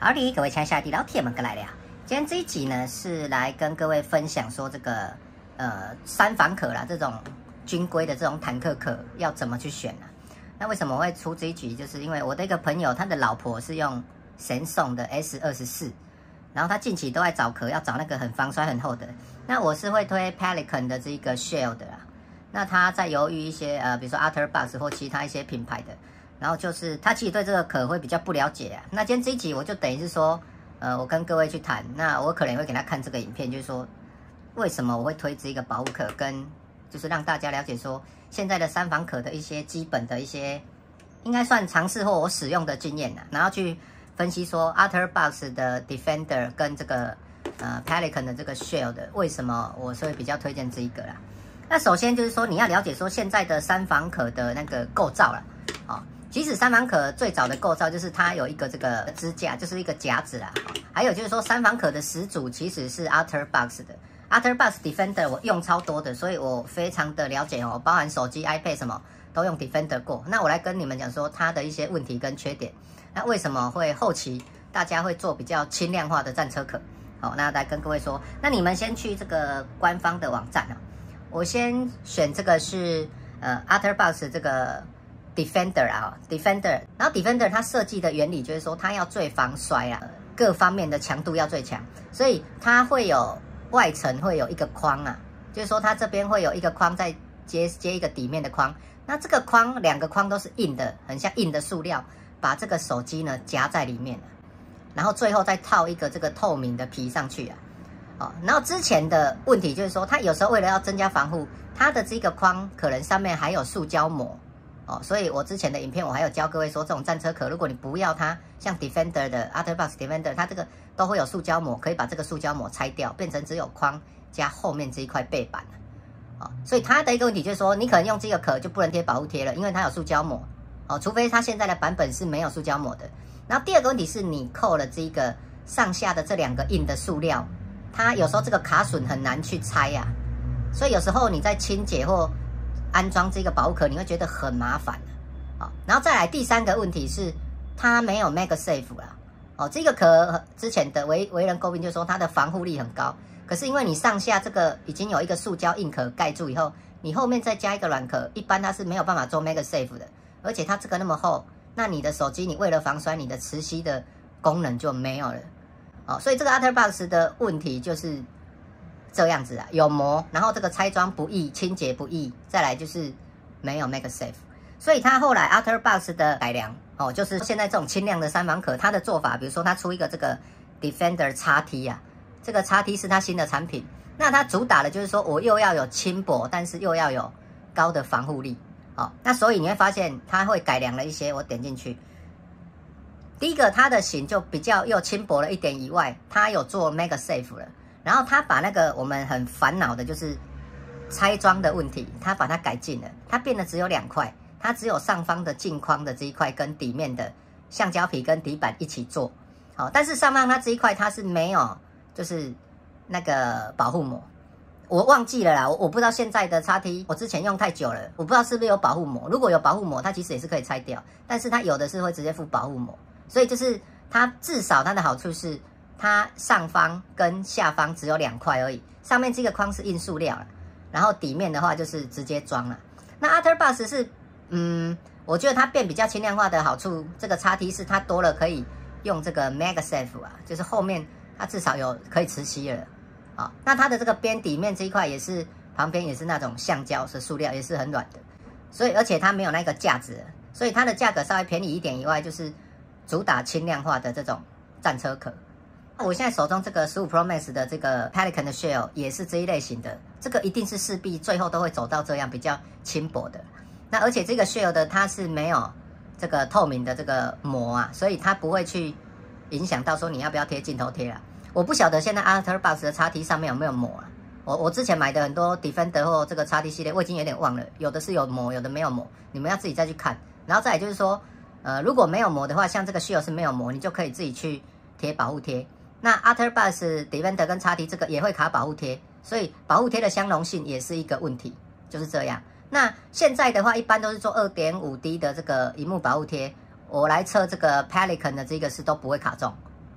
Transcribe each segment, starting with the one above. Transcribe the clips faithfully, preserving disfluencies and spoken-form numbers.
好的，各位亲爱的老铁们，过来了。今天这一集呢，是来跟各位分享说这个呃三防可啦，这种军规的这种坦克壳要怎么去选呢、啊？那为什么我会出这一集？就是因为我的一个朋友，他的老婆是用神送的 S 二十四，然后他近期都在找壳，要找那个很防摔很厚的。那我是会推 Pelican 的这个 Shell 的啦。那他在犹豫一些呃，比如说 OtterBox 或其他一些品牌的。然后就是他其实对这个壳会比较不了解啊。那今天这一集我就等于是说，呃，我跟各位去谈，那我可能会给他看这个影片，就是说为什么我会推这个保护壳，跟就是让大家了解说现在的三防壳的一些基本的一些应该算尝试或我使用的经验啊，然后去分析说 OtterBox 的 Defender 跟这个呃 Pelican 的这个 Shell 的为什么我是会比较推荐这一个啦。那首先就是说你要了解说现在的三防壳的那个构造啦，哦。即使三防壳最早的构造就是它有一个这个支架，就是一个夹子啦。还有就是说三防壳的始祖其实是 OtterBox 的 OtterBox Defender， 我用超多的，所以我非常的了解哦，包含手机、iPad 什么都用 Defender 过。那我来跟你们讲说它的一些问题跟缺点。那为什么会后期大家会做比较轻量化的战车壳？好，那来跟各位说，那你们先去这个官方的网站啊。我先选这个是呃 OtterBox 这个。Defender 啊 ，Defender， 然后 Defender 它设计的原理就是说，它要最防摔啊，各方面的强度要最强，所以它会有外层会有一个框啊，就是说它这边会有一个框再接接一个底面的框，那这个框两个框都是硬的，很像硬的塑料，把这个手机呢夹在里面，然后最后再套一个这个透明的皮上去啊，哦，然后之前的问题就是说，它有时候为了要增加防护，它的这个框可能上面还有塑胶膜。哦，所以我之前的影片我还有教各位说，这种战车壳，如果你不要它，像 Defender 的 OtterBox Defender， 它这个都会有塑胶膜，可以把这个塑胶膜拆掉，变成只有框加后面这一块背板。哦，所以它的一个问题就是说，你可能用这个壳就不能贴保护贴了，因为它有塑胶膜。哦，除非它现在的版本是没有塑胶膜的。然后第二个问题是你扣了这个上下的这两个硬的塑料，它有时候这个卡榫很难去拆呀、啊，所以有时候你在清洁或安装这个保护壳，你会觉得很麻烦，好，然后再来第三个问题是，它没有 MagSafe 啦，哦，这个壳之前的为为人诟病就是说它的防护力很高，可是因为你上下这个已经有一个塑胶硬壳盖住以后，你后面再加一个软壳，一般它是没有办法做 MagSafe 的，而且它这个那么厚，那你的手机你为了防摔，你的磁吸的功能就没有了，哦，所以这个 OtterBox 的问题就是这样子啊，有膜，然后这个拆装不易，清洁不易，再来就是没有 MagSafe， 所以它后来 OtterBox 的改良哦，就是现在这种轻量的三防壳，它的做法，比如说它出一个这个 Defender X T 啊，这个 X T 是它新的产品，那它主打的就是说我又要有轻薄，但是又要有高的防护力，哦，那所以你会发现它会改良了一些，我点进去，第一个它的型就比较又轻薄了一点以外，它有做 MagSafe 了。然后他把那个我们很烦恼的就是拆装的问题，他把它改进了，它变得只有两块，它只有上方的镜框的这一块跟底面的橡胶皮跟底板一起做，好，但是上方它这一块它是没有就是那个保护膜，我忘记了啦，我我不知道现在的 X T， 我之前用太久了，我不知道是不是有保护膜，如果有保护膜，它其实也是可以拆掉，但是它有的是会直接附保护膜，所以就是它至少它的好处是。它上方跟下方只有两块而已，上面这个框是硬塑料了，然后底面的话就是直接装了。那 OtterBox 是，嗯，我觉得它变比较轻量化的好处，这个 X T 是它多了可以用这个 MagSafe 啊，就是后面它至少有可以磁吸了，啊、哦，那它的这个边底面这一块也是旁边也是那种橡胶是塑料，也是很软的，所以而且它没有那个架子，所以它的价格稍微便宜一点以外，就是主打轻量化的这种战车壳。我现在手中这个十五 Pro Max 的这个 Pelican 的 Shell 也是这一类型的，这个一定是势必最后都会走到这样比较轻薄的。那而且这个 Shell 的它是没有这个透明的这个膜啊，所以它不会去影响到说你要不要贴镜头贴啊。我不晓得现在 OtterBox 的 X T 上面有没有膜啊？我我之前买的很多 Defender 或这个 X T 系列，我已经有点忘了，有的是有膜，有的没有膜，你们要自己再去看。然后再来就是说，呃，如果没有膜的话，像这个 Shell 是没有膜，你就可以自己去贴保护贴。那 OtterBox Defender 跟 X T 这个也会卡保护贴，所以保护贴的相容性也是一个问题，就是这样。那现在的话，一般都是做 二点五 D 的这个萤幕保护贴，我来测这个 Pelican 的这个是都不会卡中，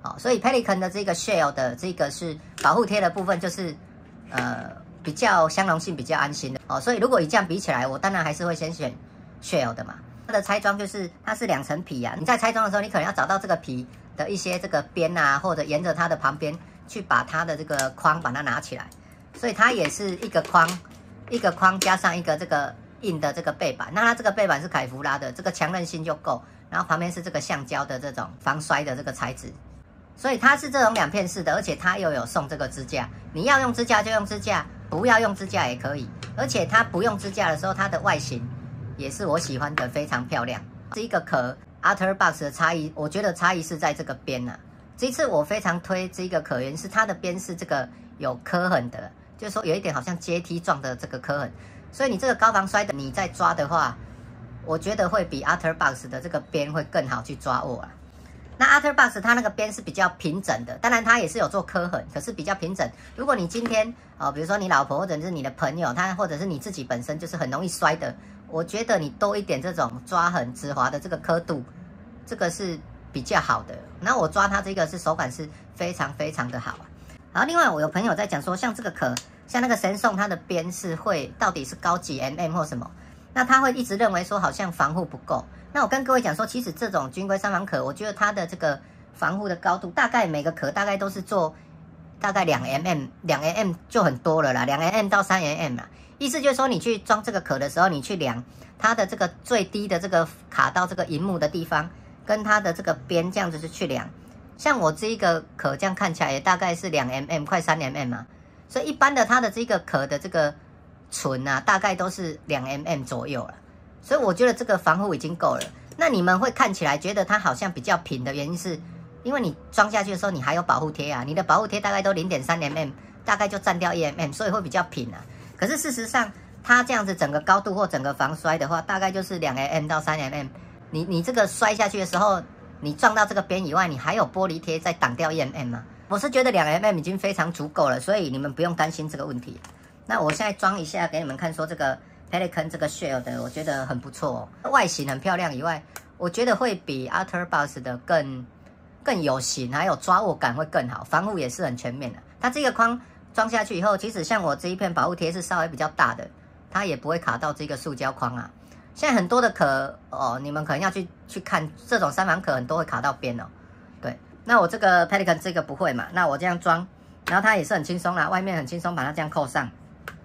好，所以 Pelican 的这个 Shell 的这个是保护贴的部分，就是呃比较相容性比较安心的哦。所以如果以这样比起来，我当然还是会先选 Shell 的嘛。它的拆装就是它是两层皮啊，你在拆装的时候，你可能要找到这个皮的一些这个边啊，或者沿着它的旁边去把它的这个框把它拿起来。所以它也是一个框，一个框加上一个这个硬的这个背板。那它这个背板是凯夫拉的，这个强韧性就够。然后旁边是这个橡胶的这种防摔的这个材质。所以它是这种两片式的，而且它又有送这个支架。你要用支架就用支架，不要用支架也可以。而且它不用支架的时候，它的外形也是我喜欢的，非常漂亮。这一个壳 OtterBox 的差异，我觉得差异是在这个边啊。这次我非常推这个壳，原因是它的边是这个有刻痕的，就是说有一点好像阶梯状的这个刻痕。所以你这个高防摔的，你在抓的话，我觉得会比 OtterBox 的这个边会更好去抓握啊。那 OtterBox 它那个边是比较平整的，当然它也是有做刻痕，可是比较平整。如果你今天哦，比如说你老婆或者是你的朋友，他或者是你自己本身就是很容易摔的，我觉得你多一点这种抓痕直滑的这个刻度，这个是比较好的。那我抓它这个是手感是非常非常的好啊。然后另外我有朋友在讲说，像这个壳，像那个神送它的边是会到底是高几 mm 或什么，那他会一直认为说好像防护不够。那我跟各位讲说，其实这种军规三防壳，我觉得它的这个防护的高度，大概每个壳大概都是做大概两 mm， 两 mm 就很多了啦，两 mm 到三 mm 啦。意思就是说，你去装这个壳的时候，你去量它的这个最低的这个卡到这个萤幕的地方，跟它的这个边这样子去量。像我这一个壳这样看起来也大概是两 mm， 快三 mm 啊。所以一般的它的这个壳的这个唇啊，大概都是两 mm 左右了。所以我觉得这个防护已经够了。那你们会看起来觉得它好像比较平的原因是，因为你装下去的时候你还有保护贴啊，你的保护贴大概都 零点三 mm， 大概就占掉一 mm， 所以会比较平啊。可是事实上，它这样子整个高度或整个防摔的话，大概就是两 mm 到三 mm。你你这个摔下去的时候，你撞到这个边以外，你还有玻璃贴再挡掉一 mm 嘛？我是觉得两 mm 已经非常足够了，所以你们不用担心这个问题。那我现在装一下给你们看，说这个 Pelican 这个 Shell 的，我觉得很不错哦，外形很漂亮以外，我觉得会比 OtterBox 的更更有型，还有抓握感会更好，防护也是很全面的。它这个框装下去以后，其实像我这一片保护贴是稍微比较大的，它也不会卡到这个塑胶框啊。现在很多的壳哦，你们可能要去去看这种三防壳，很多会卡到边哦。对，那我这个 Pelican 这个不会嘛？那我这样装，然后它也是很轻松啦，外面很轻松，把它这样扣上。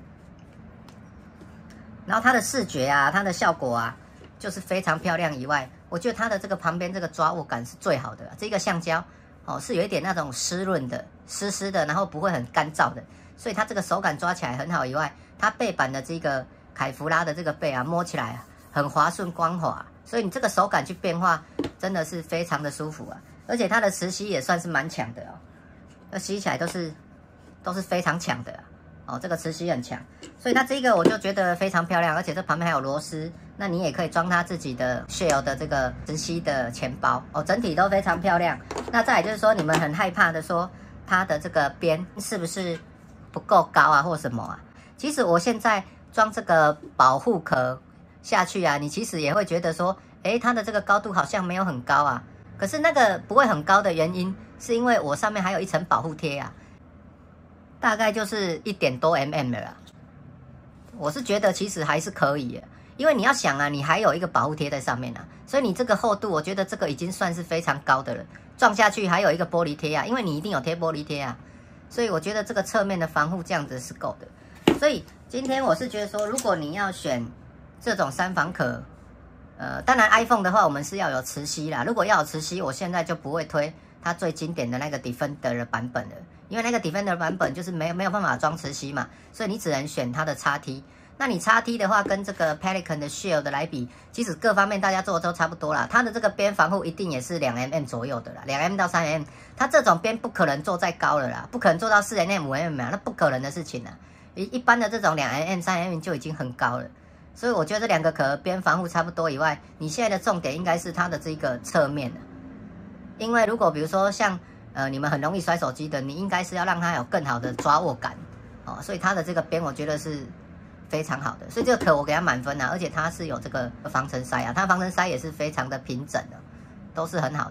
然后它的视觉啊，它的效果啊，就是非常漂亮以外，我觉得它的这个旁边这个抓握感是最好的。这个橡胶哦，是有一点那种湿润的、湿湿的，然后不会很干燥的，所以它这个手感抓起来很好以外，它背板的这个凯夫拉的这个背啊，摸起来啊很滑顺光滑，所以你这个手感去变化真的是非常的舒服啊。而且它的磁吸也算是蛮强的哦，那吸起来都是都是非常强的啊。哦，这个磁吸很强，所以它这个我就觉得非常漂亮，而且这旁边还有螺丝，那你也可以装它自己的 Shell 的这个磁吸的钱包哦，整体都非常漂亮。那再来就是说，你们很害怕的说它的这个边是不是不够高啊，或什么啊？其实我现在装这个保护壳下去啊，你其实也会觉得说，诶，它的这个高度好像没有很高啊。可是那个不会很高的原因，是因为我上面还有一层保护贴啊。大概就是一点多 mm 了啦，我是觉得其实还是可以的，因为你要想啊，你还有一个保护贴在上面啊，所以你这个厚度，我觉得这个已经算是非常高的了。撞下去还有一个玻璃贴啊，因为你一定有贴玻璃贴啊，所以我觉得这个侧面的防护这样子是够的。所以今天我是觉得说，如果你要选这种三防壳，呃，当然 iPhone 的话，我们是要有磁吸啦。如果要有磁吸，我现在就不会推它最经典的那个 Defender 的版本了。因为那个 Defender 版本就是没有没有办法装磁吸嘛，所以你只能选它的 X T。那你 X T 的话，跟这个 Pelican 的 Shell 的来比，其实各方面大家做的都差不多啦。它的这个边防护一定也是两 mm 左右的啦，两 mm 到三 mm。它这种边不可能做再高了啦，不可能做到四 mm 五 mm 啊，那不可能的事情啦。一一般的这种两 mm 三 mm 就已经很高了，所以我觉得这两个壳边防护差不多以外，你现在的重点应该是它的这个侧面了。因为如果比如说像呃，你们很容易摔手机的，你应该是要让它有更好的抓握感哦，所以它的这个边我觉得是非常好的，所以这个壳我给它满分啊，而且它是有这个防尘塞啊，它防尘塞也是非常的平整的，都是很好的。它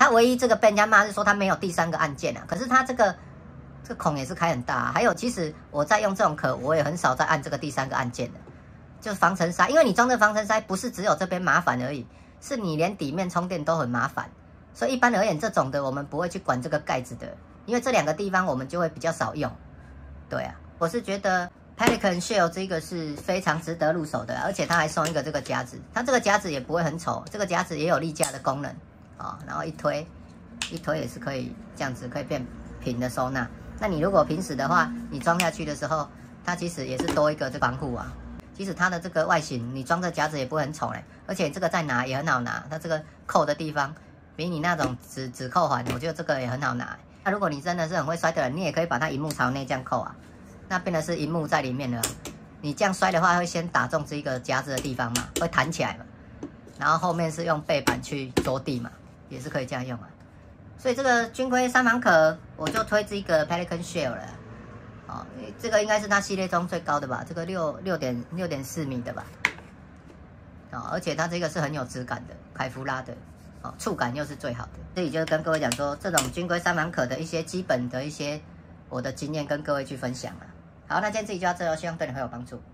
它唯一这个被人家骂是说它没有第三个按键啊，可是它这个这个孔也是开很大啊。还有，其实我在用这种壳，我也很少再按这个第三个按键的，就是防尘塞，因为你装这防尘塞不是只有这边麻烦而已，是你连底面充电都很麻烦。所以一般而言，这种的我们不会去管这个盖子的，因为这两个地方我们就会比较少用。对啊，我是觉得 Pelican Shell 这个是非常值得入手的，而且它还送一个这个夹子，它这个夹子也不会很丑，这个夹子也有立架的功能啊、哦，然后一推一推也是可以这样子可以变平的收纳。那你如果平时的话，你装下去的时候，它其实也是多一个这防护啊。其实它的这个外形，你装这夹子也不会很丑嘞，而且这个再拿也很好拿，它这个扣的地方比你那种纸纸扣环，我觉得这个也很好拿。那如果你真的是很会摔的人，你也可以把它萤幕朝内这样扣啊，那变成是萤幕在里面了。你这样摔的话，会先打中这个夹子的地方嘛，会弹起来嘛，然后后面是用背板去着地嘛，也是可以这样用啊。所以这个军规三芒壳，我就推这个 Pelican Shell 了。哦，这个应该是它系列中最高的吧，这个六六点六点四米的吧。哦，而且它这个是很有质感的，凯夫拉的，哦，触感又是最好的。这里就跟各位讲说，这种军规三芒壳的一些基本的一些我的经验跟各位去分享了。好，那今天这集就到这喽，希望对你很有帮助。